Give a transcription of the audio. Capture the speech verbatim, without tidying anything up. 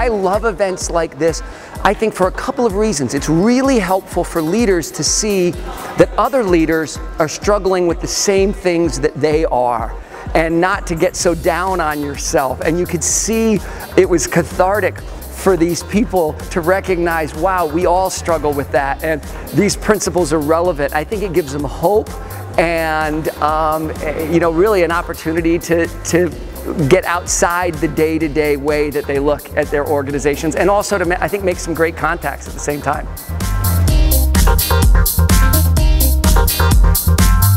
I love events like this, I think, for a couple of reasons. It's really helpful for leaders to see that other leaders are struggling with the same things that they are, and not to get so down on yourself. And you could see it was cathartic for these people to recognize, wow, we all struggle with that, and these principles are relevant. I think it gives them hope and um, you know, really an opportunity to, to get outside the day-to-day way that they look at their organizations, and also to, I think, make some great contacts at the same time.